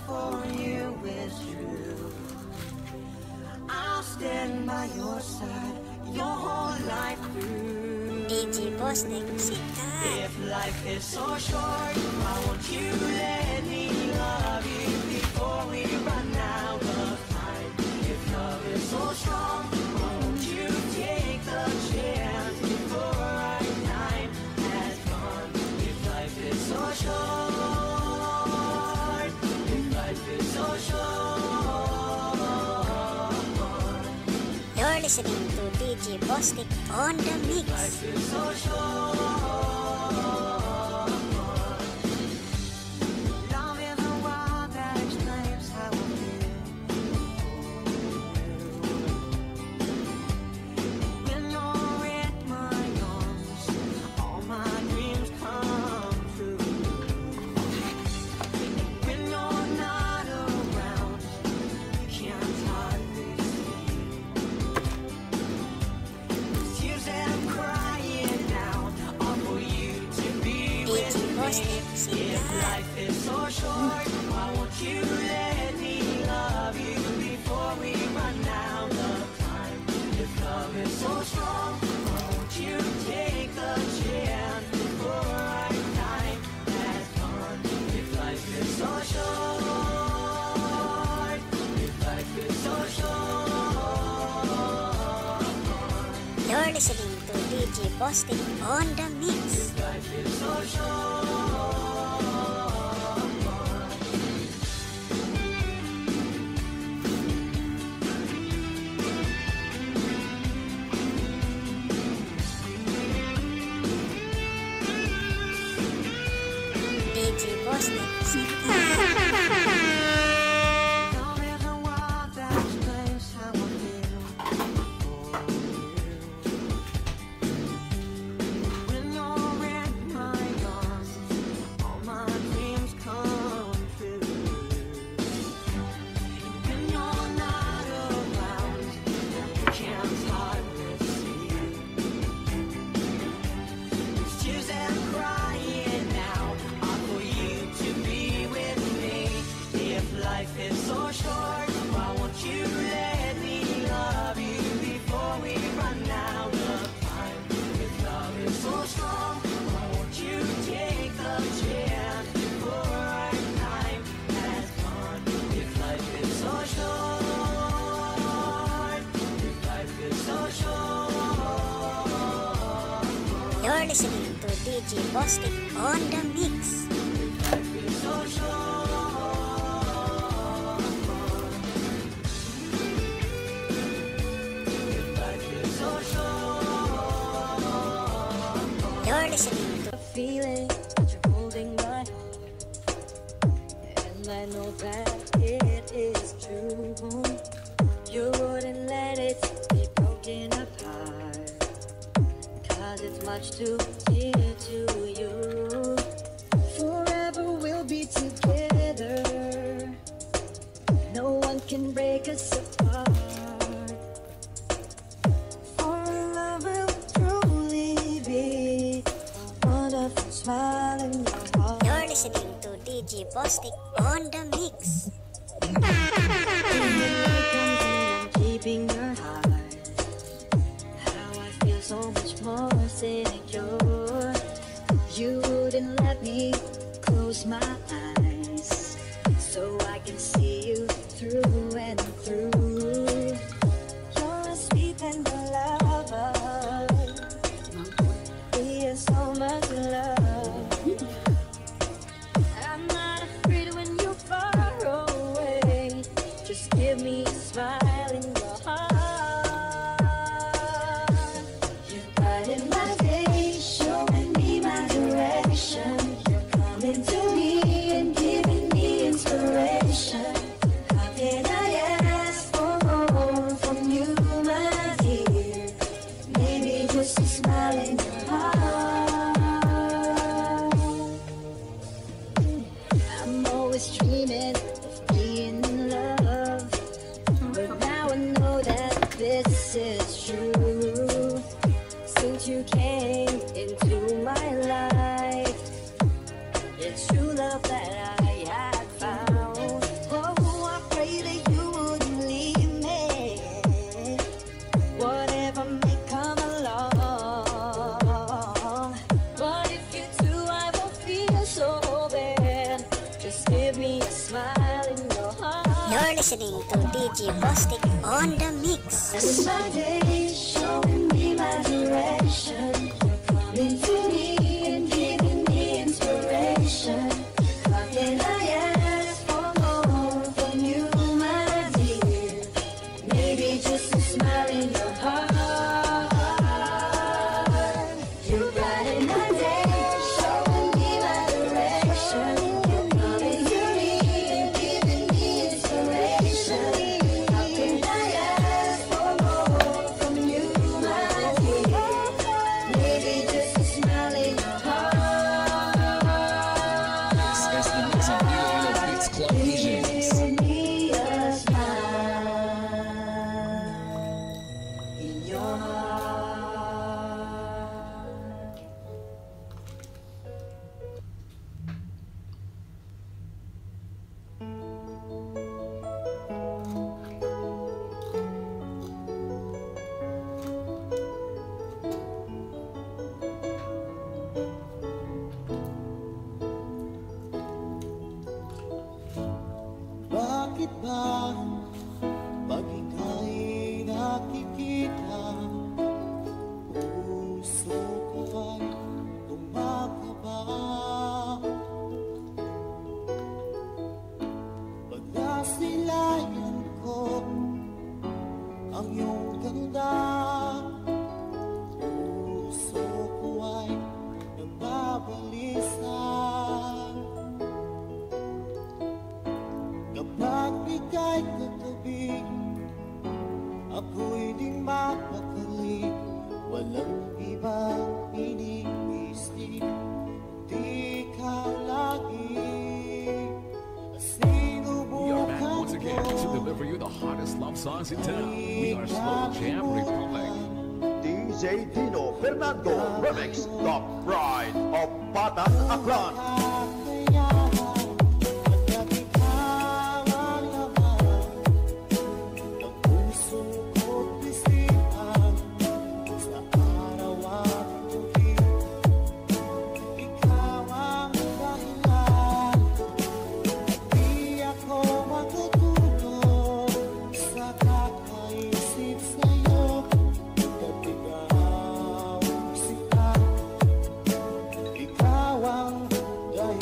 for you is true. I'll stand by your side your whole life through. DJ Bostik, sikat. If life is so short, why won't you let me love you before we run out of time? If love is so strong, why won't you take the chance before our time has gone? If life is so short, if life is so short, You're listening to DJ Bostik on the mix. life is so short. Love is a word that explains how I feel. When you're in my arms, all my dreams come true. When you're not around, you can't hardly see. Tears that I'm crying out are for you to be with DJ me. Bostik, If sikat. life is so short, why won't you let me love you before we run out of time? If love is so strong, why won't you take a chance before our time has gone? If life is so short, if life is so short, You're listening to DJ Bostik on the mix. life is so short. DJ Bostik, sikat. Love is a word that explains how I feel for you. When you're in my arms, all my dreams come true. When you're not around, you can't hardly see. These tears that I'm crying now are for you to be with me. If life is so short, why won't you let me love you before we run out of time? If love is so strong, why won't you take a chance before our time has gone? If life is so short, if life is so short, You're listening to DJ Bostik on the mix. life is so short. Life is so short. You're listening to Feeling that you're holding my hand, and I know that it is true. You wouldn't let it be broken apart, 'cause it's much too dear to you. Forever we'll be together, no one can break us apart. For love will truly be wonderful smile in your heart. You're listening to DJ Bostik on the mix. Keeping your heart. How I feel so much more secure. You wouldn't let me close my eyes, so I can see you through and through. You're a sweet and lover. He has so much love. I'm not afraid when you're far away. Just give me a smile in your heart. You're brighten my day, showing me my direction. You're coming to me and giving me inspiration. How can I ask for more from you, my dear? Maybe just a smile in your heart. I'm always dreaming of being in love, but now I know that this is true. Since you came into my life, it's true love that I had found. me a smile in your heart. You're listening to DJ Bostic on the mix. Every my day, showing me my direction. You're coming to me and giving me inspiration. How can I ask for more from you, my dear? Maybe just a smile in your heart. You brighten my day, showing me my direction. You're coming to me and giving me inspiration. How can I ask for more from you, my dear? Maybe just a smile in your heart. This is the mix of New Beats Club DJs. Give me a smile in your heart. Bakit ba pag ika'y nakikita, puso ko ay tumakaba? Pag nasilayan ko ang iyong ganda, puso ko ay nababalisa. Kapag ika'y katabi, ako'y di mapakali. Walang ibang iniisip, di ka lagi. We are back once again to deliver you the hottest love songs in town. We are Slow Jam Republic. DJ Dino Fernando Remix, The Pride of Batang Aklan. Ikaw ang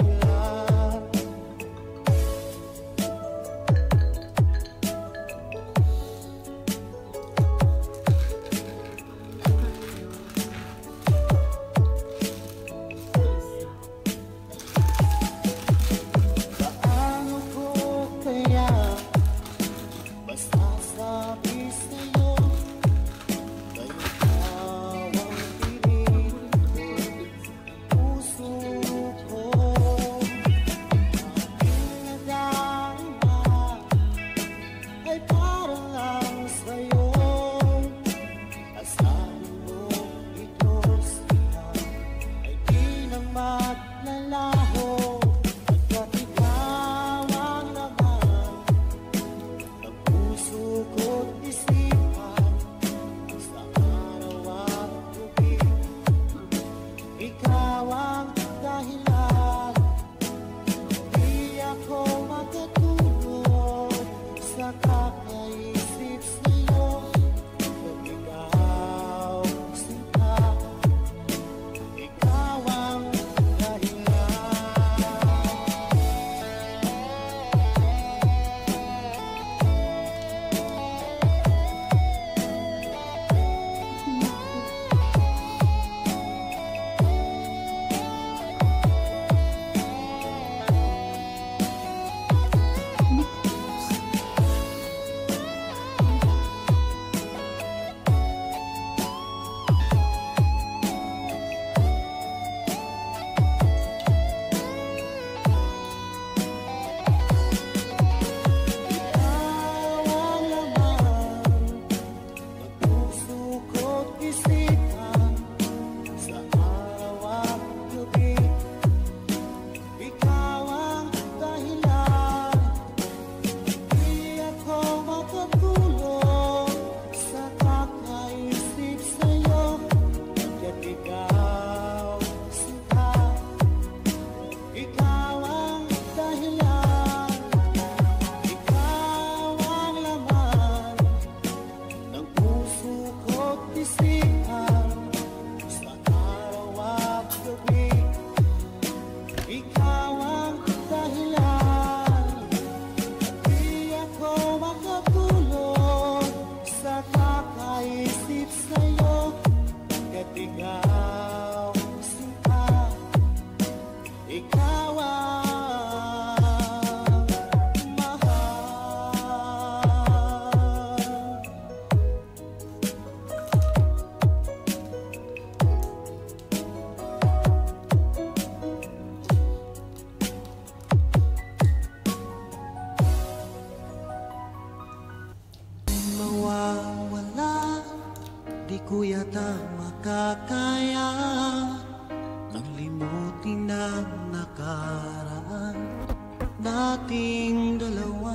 ko yata makakaya nang limutin ang nakaraan nating dalawa.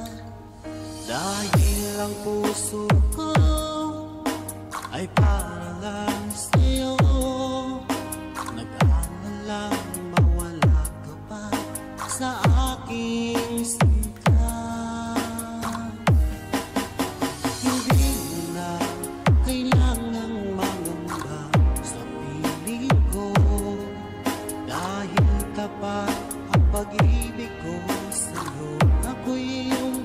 Dahil ang puso ko ay para lang sa'yo. Nag-aalalang mawala ka pa sa aking sinta. Hindi mo na kailangang mangamba sa piling ko, dahil tapat ang pag-ibig ko sa'yo. Ako'y iyong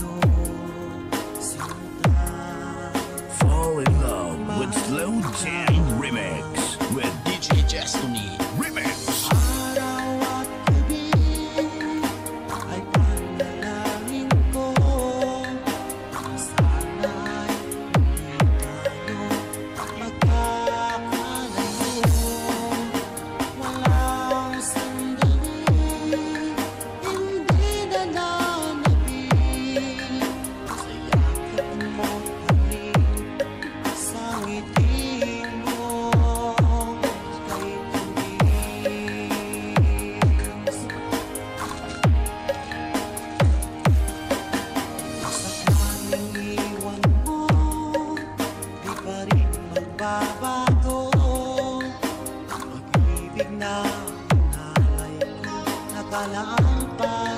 Fall in love with Slow Jam Remix with DJ Destiny Remix. Araw at gabi ay panalangin ko na sana'y hindi tayo magkakalayo. Walang sandali, hindi na nanabig sa yakap mo't halik, sa ngiti mo kay tamis. Sakaling iwan mo, di pa rin magbabago. Pag-ibig na pinalay ko, nakalaang pa